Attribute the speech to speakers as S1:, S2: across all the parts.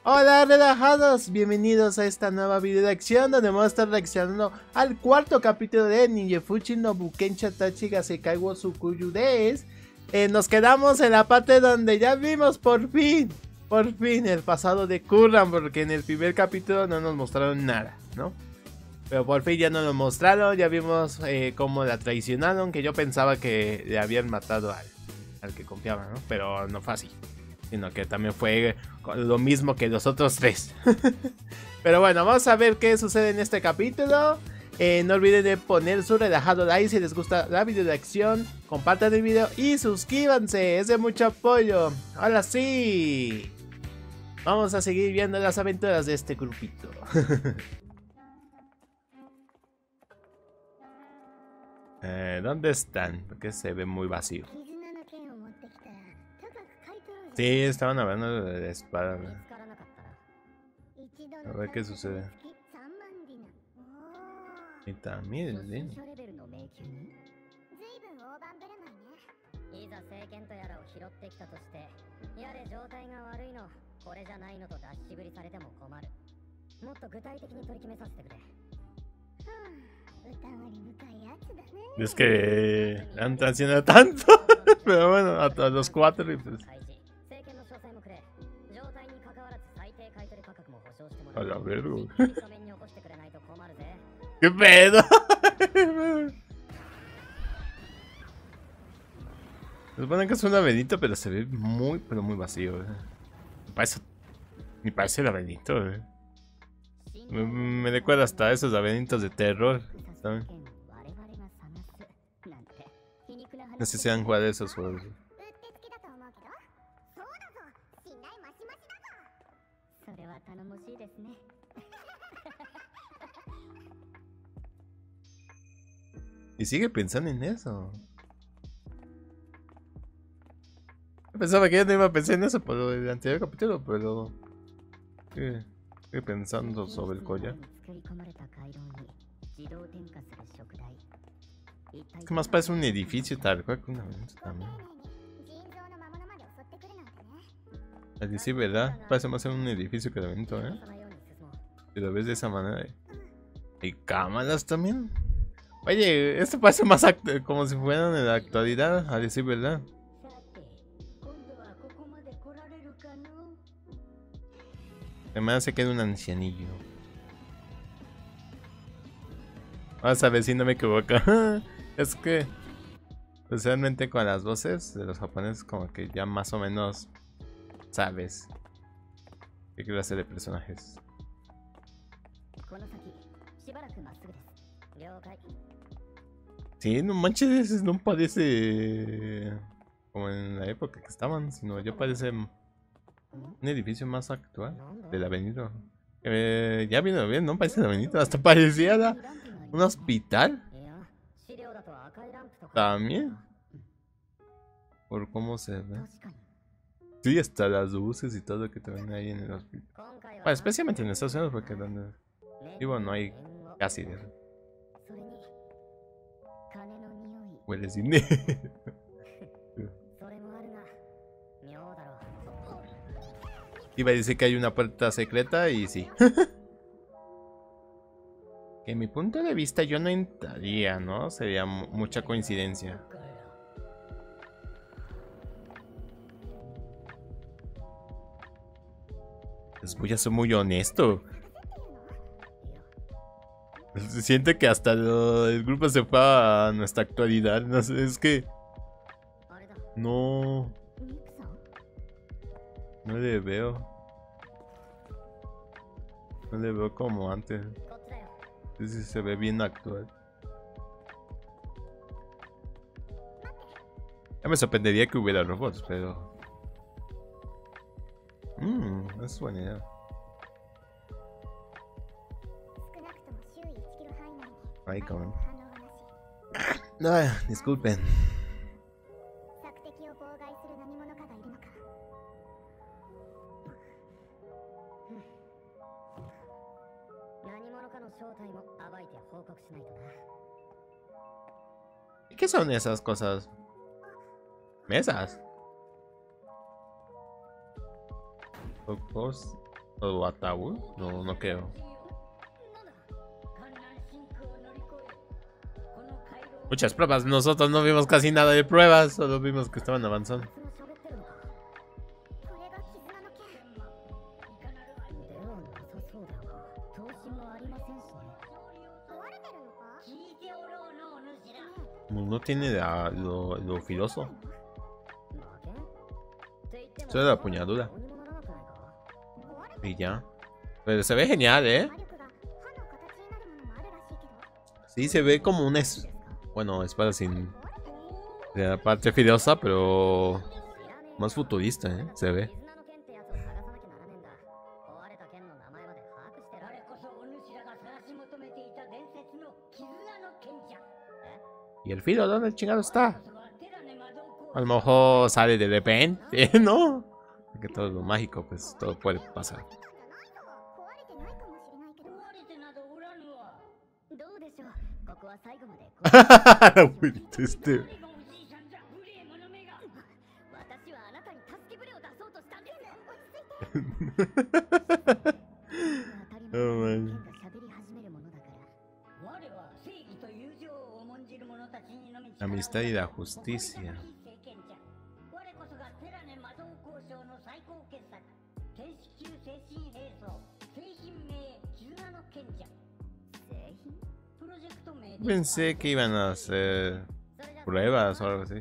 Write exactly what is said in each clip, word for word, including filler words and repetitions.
S1: Hola relajados, bienvenidos a esta nueva video de acción donde vamos a estar reaccionando al cuarto capítulo de Ninjafuchi no Bukencha Tachi Gasekai wo Tsukuyu Desu. Eh, nos quedamos en la parte donde ya vimos por fin, por fin el pasado de Curran, porque en el primer capítulo no nos mostraron nada, ¿no? Pero por fin ya nos lo mostraron, ya vimos eh, cómo la traicionaron, que yo pensaba que le habían matado al, al que confiaba, ¿no? Pero no fue así. Sino que también fue lo mismo que los otros tres. Pero bueno, vamos a ver qué sucede en este capítulo. eh, No olviden de poner su relajado like si les gusta la video de acción. Compartan el video y suscríbanse, es de mucho apoyo. Ahora sí, vamos a seguir viendo las aventuras de este grupito. eh, ¿Dónde están? Porque se ve muy vacío. Sí, estaban hablando de la espada. A ver qué sucede. Y también, ¿sí? Es que han traicionado tanto. Pero bueno, a, a los cuatro y pues... A la verga. ¿Qué pedo? Se supone que es un laberinto, pero se ve muy, pero muy vacío. ¿eh? Me parece, me parece laberinto. ¿eh? Me, me recuerda hasta esos laberintos de terror. ¿saben? No sé si han jugado esos juegos. Y sigue pensando en eso. Yo pensaba que ya no iba a pensar en eso por el anterior capítulo, pero... Sigue, sigue pensando sobre el collar. Es que más parece un edificio tal cual que una vez también. Así sí, ¿verdad? Parece más un edificio que el evento, ¿eh? Si lo ves de esa manera. ¿Y cámaras también? Oye, esto parece más como si fueran en la actualidad, a decir verdad. Además se queda un ancianillo. Vamos a ver si no me equivoco. Es que especialmente con las voces de los japoneses como que ya más o menos sabes qué clase de personajes. Sí, no manches, no parece como en la época que estaban, sino ya parece un edificio más actual de la avenida. Eh, ya vino bien, no parece la avenida, hasta parecía la, un hospital. También. Por cómo se ve. Sí, hasta las luces y todo que te ven ahí en el hospital. Bueno, especialmente en Estados Unidos, porque donde vivo no hay casi de eso. Huele sin Iba a decir que hay una puerta secreta y sí. Que en mi punto de vista yo no entraría, ¿no? Sería mucha coincidencia. Les voy a ser muy honesto. Se siente que hasta lo, el grupo se fue a nuestra actualidad. No sé, es que... No... No le veo. No le veo como antes. Sí, sí, se ve bien actual. Ya me sorprendería que hubiera robots, pero... Mmm, es buena idea. Ay, cabrón. No, disculpen. ¿Y qué son esas cosas? ¿Mesas? Pocos. ¿O ataúd? No, no creo. Muchas pruebas. Nosotros no vimos casi nada de pruebas. Solo vimos que estaban avanzando. No tiene la, lo, lo filoso. Eso es la puñadura. Y ya. Pero se ve genial, ¿eh? Sí, se ve como una... Es... Bueno, espada sin... De la parte filosa, pero... Más futurista, ¿eh? Se ve. ¿Y el filo dónde chingado está? A lo mejor sale de repente, ¿no? Porque todo lo mágico, pues todo puede pasar. este. Oh, man. Amistad y la justicia. Pensé que iban a hacer pruebas o algo así.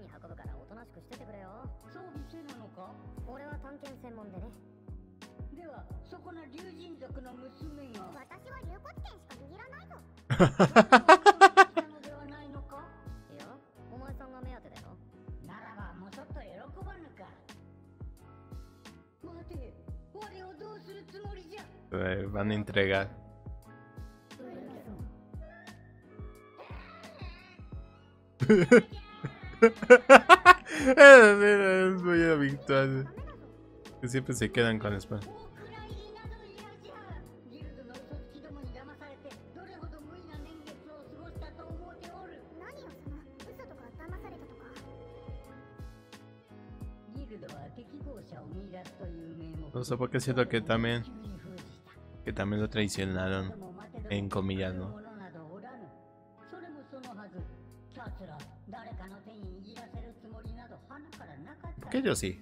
S1: Van a entregar. Es muy habitual. Que siempre se quedan con espada. No sé por qué siento que también que también lo traicionaron en comillas, ¿no? Que yo sí.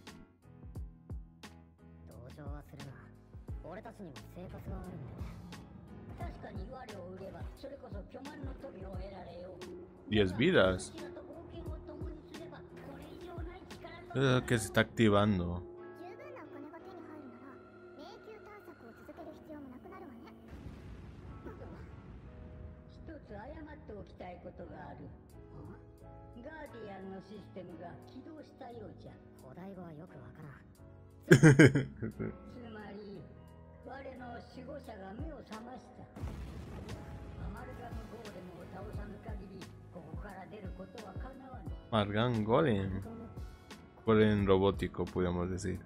S1: Diez vidas. Es que se está activando. Amalgam Golem. Golem robótico, podríamos decir.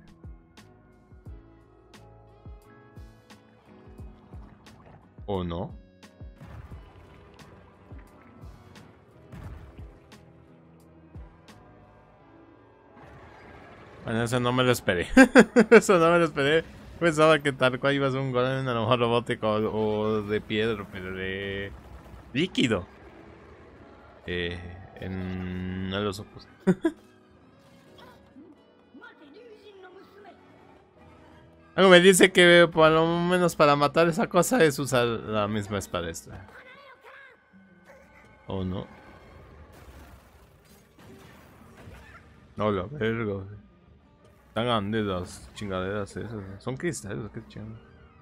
S1: ¿O no? Bueno, eso no me lo esperé. Eso no me lo esperé. Pensaba que tal cual iba a ser un golem a lo mejor robótico o de piedra, pero de líquido. Eh, en... no lo supuse. Algo me dice que por lo menos para matar esa cosa es usar la misma espada esta. ¿O no? No, la verga. Tan grandes las chingaderas esas. Son cristales, qué chingada.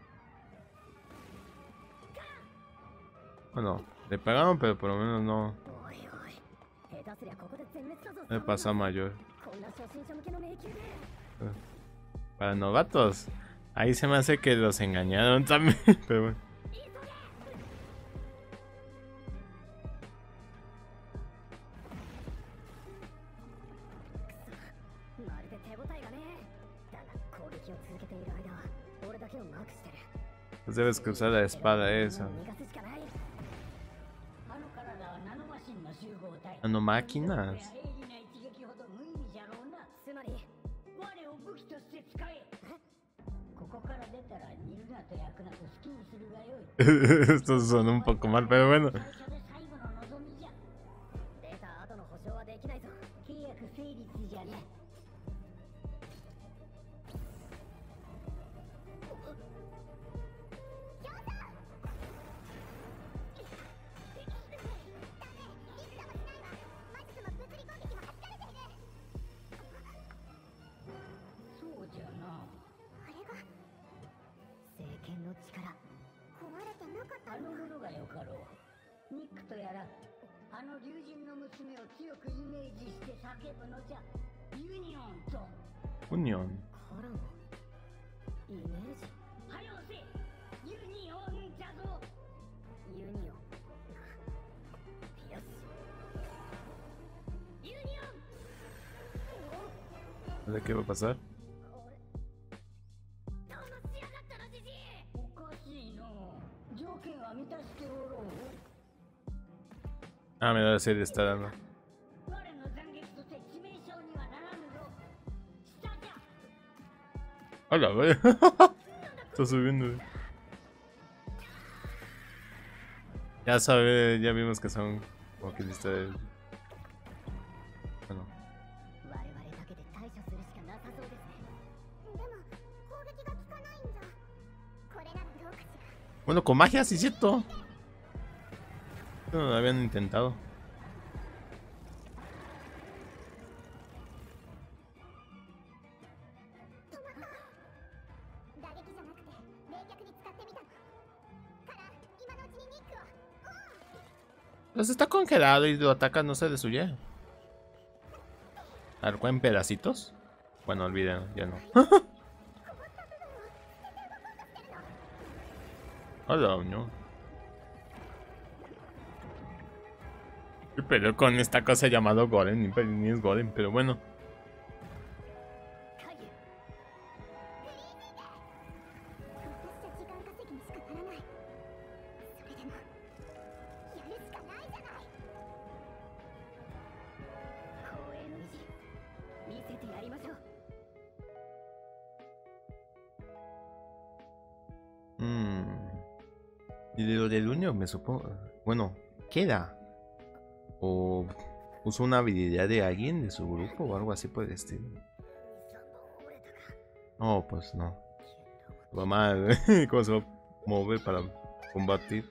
S1: Bueno, le pegaron, pero por lo menos no. Me pasa mayor. Para novatos. Ahí se me hace que los engañaron también. Pero bueno. Pues debes que usar la espada esa. Nanomáquinas. Esto suena un poco mal, pero bueno. Unión. ¿De qué va a pasar? Ah, mira, la serie está dando. Hola, güey. Está subiendo. Ya sabe, ya vimos que son como que lista de... Bueno. Bueno, con magia, sí es cierto. No lo habían intentado. Pues está congelado y lo ataca, no se destruye. Arco en pedacitos. Bueno, olviden, ya no. Hola, no. Yo peleo con esta cosa llamada Golem, ni es Golem, pero bueno. Mm. Y de lo del Unión me supongo. Bueno, queda. O usa una habilidad de alguien de su grupo o algo así por el estilo. No, pues no. Va mal. ¿Cómo se va a mover para combatir?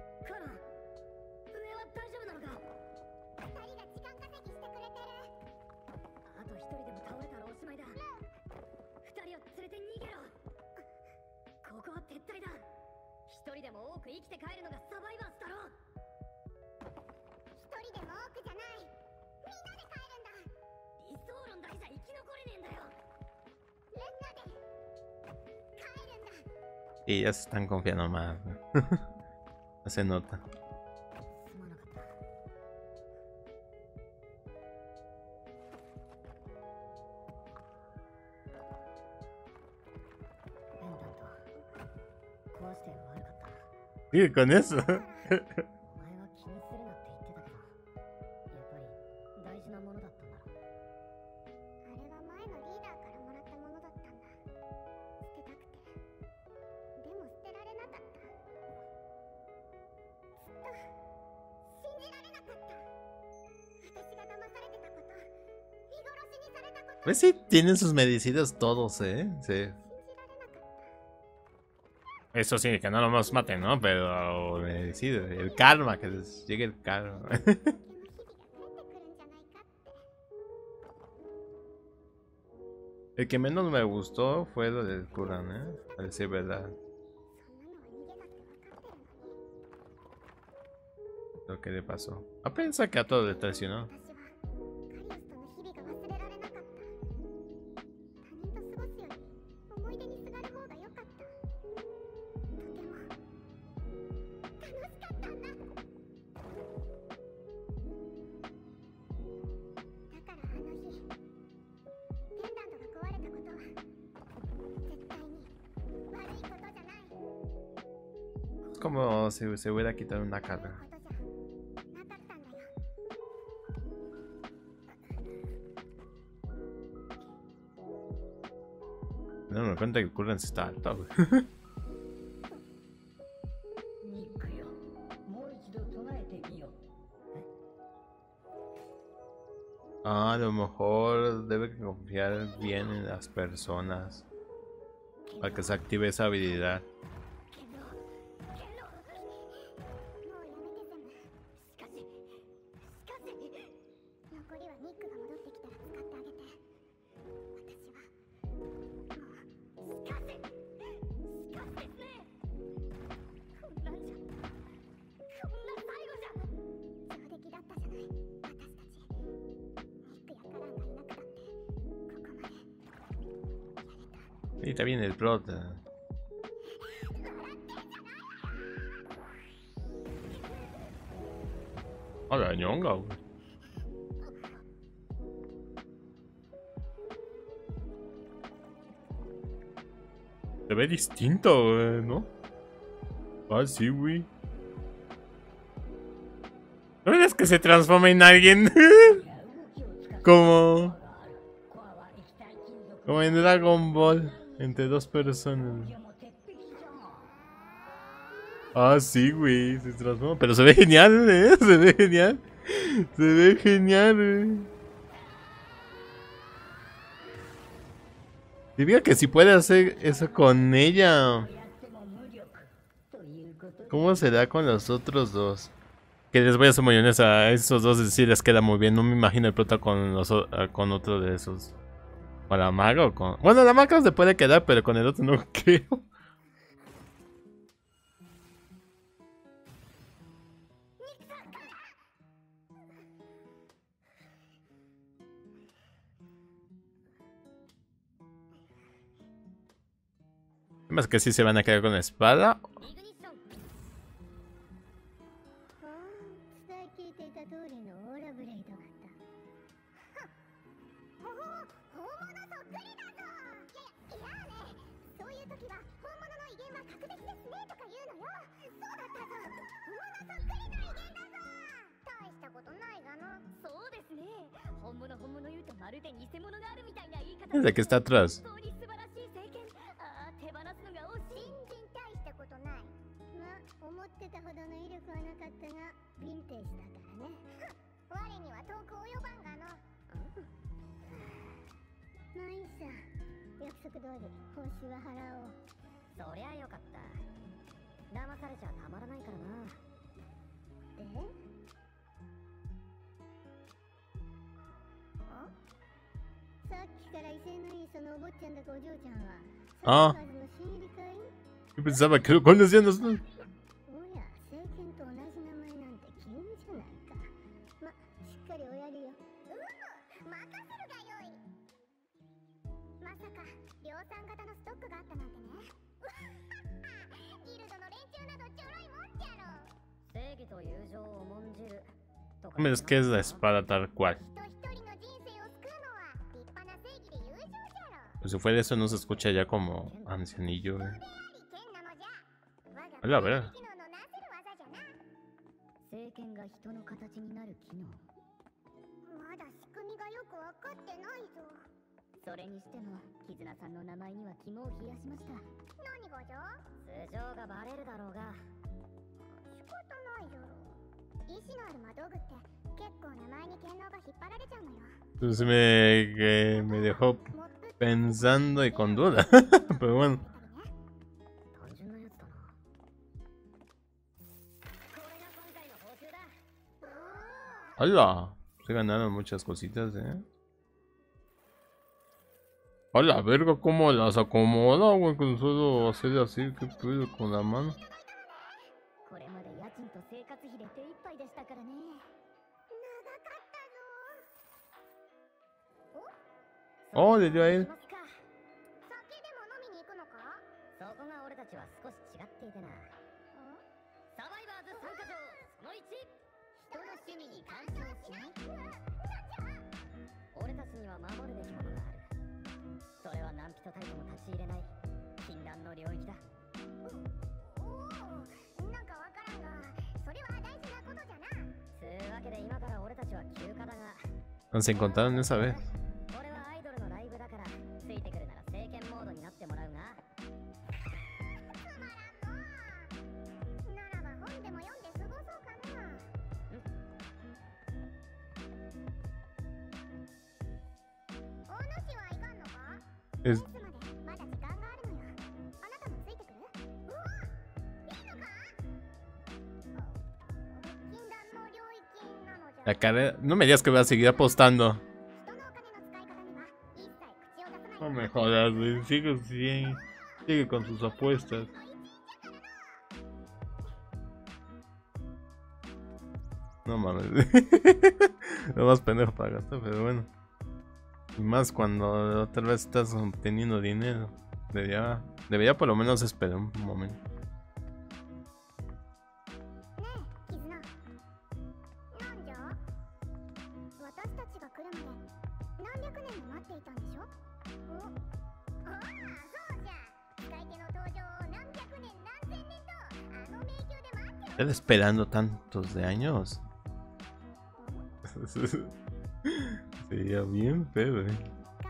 S1: Y ya se están confiando más. No se nota. Sí, con eso. Pues sí, tienen sus merecidos todos, ¿eh? Sí. Eso sí, que no los maten, ¿no? Pero merecido. El karma, que les llegue el karma. El que menos me gustó fue lo del Kuran, ¿eh? A decir verdad. Lo que le pasó. A pensar que a todos le traicionó. Es como si se hubiera quitado una carga. No, cuenta que el currency está alto, güey. Ah, a lo mejor debe confiar bien en las personas para que se active esa habilidad. Y está bien el prota. Hola, ñonga, güey. Se ve distinto, güey, ¿no? Ah, sí, güey. ¿No ves que se transforma en alguien? Como... Como en Dragon Ball. Entre dos personas. Ah, sí, güey. Se transforma. Pero se ve genial, ¿eh? Se ve genial. Se ve genial, güey. Diría que si puede hacer eso con ella. ¿Cómo será con los otros dos? Que les voy a ser muy honesta. A esos dos sí les queda muy bien. No me imagino el prota con, los, con otro de esos. ¿Con la maga o con...? Bueno, la maga se puede quedar, pero con el otro no creo. Más que sí se van a quedar con la espada. ¿De qué está atrás? Ah, yo pensaba que lo conocían los dos. Hombre, es que es la espada tal cual. Pues si fuera eso no se escucha ya como ancianillo, eh. Hola, a ver. Entonces me, que me dejó pensando y con duda. Pero bueno. Hola. Se ganaron muchas cositas, eh. Hola, verga, cómo las acomoda, güey, con solo hacer así, que pedo con la mano. Oh, le dio a él. Se encontraron esa vez. Es... La carrera... No me digas que voy a seguir apostando. No me jodas, güey. Sigue, sigue, sigue con sus apuestas. No mames. Lo más pendejo para gastar, pero bueno. Y más cuando otra vez estás obteniendo dinero. Debería, debería por lo menos esperar un momento. ¿Estás esperando tantos de años? Sería bien feo, eh.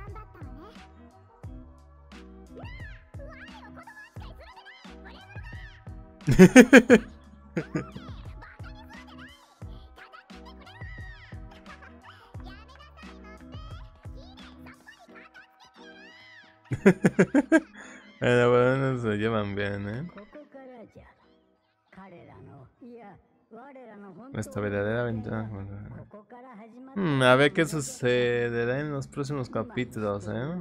S1: Bueno, bueno, se llevan bien, eh. Nuestra verdadera ventaja. Hmm, a ver qué sucederá en los próximos capítulos, eh.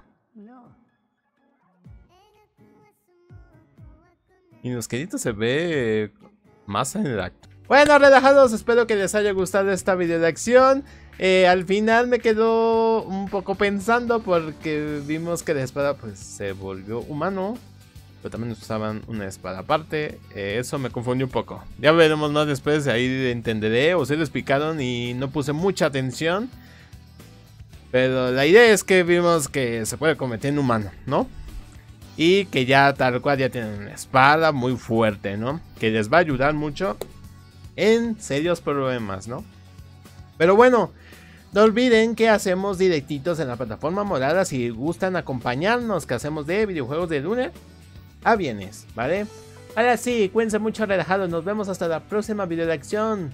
S1: Y los queridos se ve más en el acto. Bueno, relajados, espero que les haya gustado esta video de acción. Eh, al final me quedó un poco pensando porque vimos que la espada pues se volvió humano. Pero también usaban una espada aparte. Eh, eso me confundió un poco. Ya veremos más después, ahí entenderé. O se lo explicaron y no puse mucha atención. Pero la idea es que vimos que se puede convertir en humano, ¿no? Y que ya tal cual ya tienen una espada muy fuerte, ¿no? Que les va a ayudar mucho en serios problemas, ¿no? Pero bueno, no olviden que hacemos directitos en la plataforma morada. Si gustan acompañarnos, que hacemos de videojuegos de lunes a viernes, ¿vale? Ahora sí, cuídense mucho, relajados. Nos vemos hasta la próxima video de acción.